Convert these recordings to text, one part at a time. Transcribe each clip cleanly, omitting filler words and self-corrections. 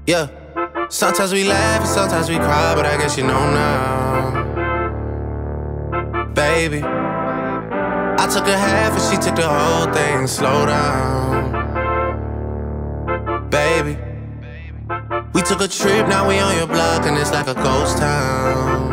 Yeah, sometimes we laugh and sometimes we cry, but I guess you know now. Baby, I took a half and she took the whole thing. Slow down. Baby, we took a trip, now we on your block and it's like a ghost town.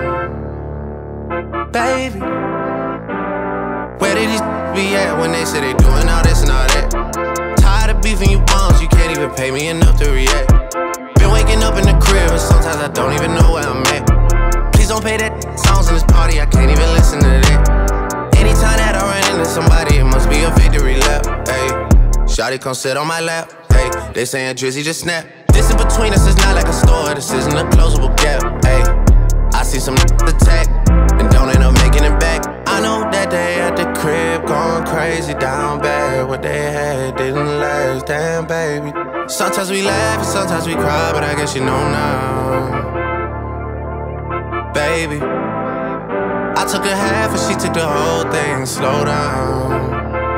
Baby, where did these be at when they say they doing all this and all that? Tired of beefing you bums, you can't even pay me enough to react. Been waking up in the crib and sometimes I don't even know where I'm at. Please don't play that songs in this party, I can't even listen to that. Anytime that I run into somebody, it must be a victory lap. Hey, shawty come sit on my lap. Hey, they saying Drizzy just snap. This in between us is not like a store, this isn't a closable gap. Hey, I see some attack and don't end up making it back. I know that they at the crib going crazy down bad. What they had didn't last, damn baby. Sometimes we laugh and sometimes we cry, but I guess you know now. Baby, I took a half and she took the whole thing. Slow down.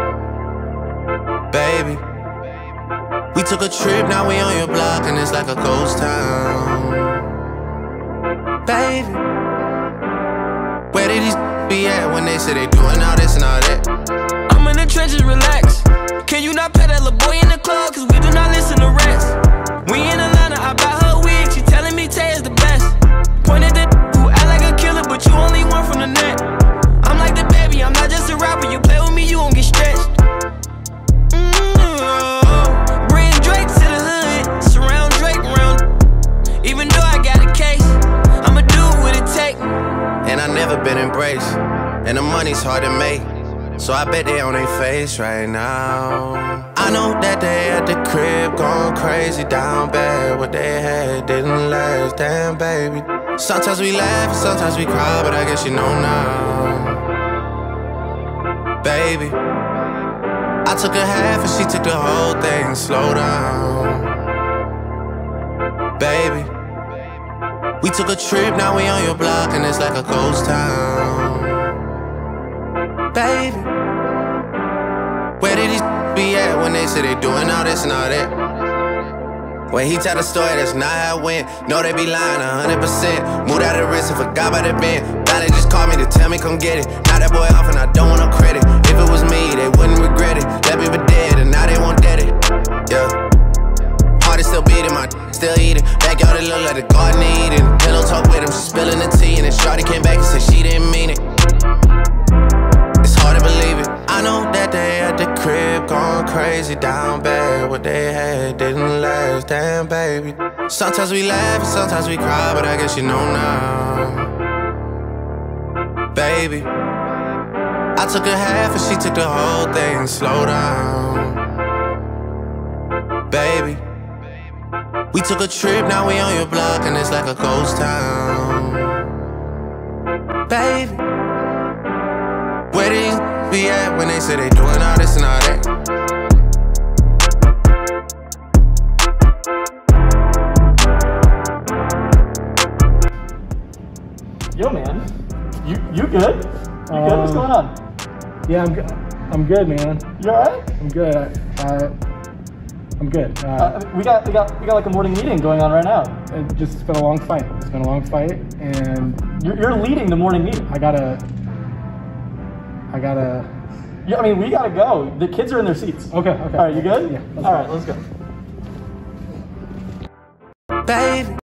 Baby, we took a trip, now we on your block and it's like a ghost town. Baby, where did these be at when they say they doing all this and all that? I'm in the trenches, relax. Can you not pet that little boy in the club? Cause we do not listen to rest. We in Atlanta, I buy her wig, she telling me Tay is the best. Pointed at who act like a killer, but you only one from the net. I'm like the baby, I'm not just a rapper. You play with me, you won't get stretched. Bring Drake to the hood, surround Drake around. Even though I got a case, I'ma do what it take. And I never been embraced, and the money's hard to make, so I bet they on their face right now. I know that they at the crib going crazy down bad. What they had didn't last, damn baby. Sometimes we laugh and sometimes we cry, but I guess you know now. Baby, I took a half and she took the whole thing. Slow down. Baby, we took a trip, now we on your block and it's like a ghost town. Baby, where did these be at when they say they doing all this and all that? When he tell the story, that's not how it went. No, they be lying 100%. Moved out of the wrist and forgot about the bend. Now they just called me to tell me come get it. Now that boy off and I don't want no credit. If it was me, they wouldn't regret it. Left me for dead and now they won't dead it. Yeah, heart is still beating, my still eating. Backyard it look like the garden eating. Pillow talk with him, she spilling the tea. And then shawty came back and said she didn't mean it. It's hard to believe it. I know that they at the crib going crazy down bad. What they had didn't last, damn baby. Sometimes we laugh and sometimes we cry, but I guess you know now. Baby, I took a half and she took the whole thing. Slow down. Baby, we took a trip, now we on your block and it's like a ghost town. Baby, where did these be at when they say they doing all this and all that? Yo, man, you good? You good? What's going on? Yeah, I'm good, man. You alright? I'm good. I'm good. We got like a morning meeting going on right now. It's been a long fight. It's been a long fight, and You're leading the morning meeting. I gotta. Yeah, I mean, we gotta go. The kids are in their seats. Okay. All right, you good? Yeah. All right, let's go. Baby.